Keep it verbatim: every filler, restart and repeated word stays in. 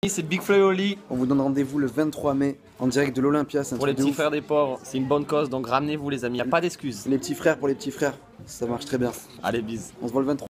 C'est Big Fly Oli. On vous donne rendez-vous le vingt-trois mai en direct de l'Olympia. Pour les petits frères des pauvres, c'est une bonne cause, donc ramenez-vous les amis, y a pas d'excuses. Les petits frères pour les petits frères, ça marche très bien. Allez, bis. On se voit le vingt-trois.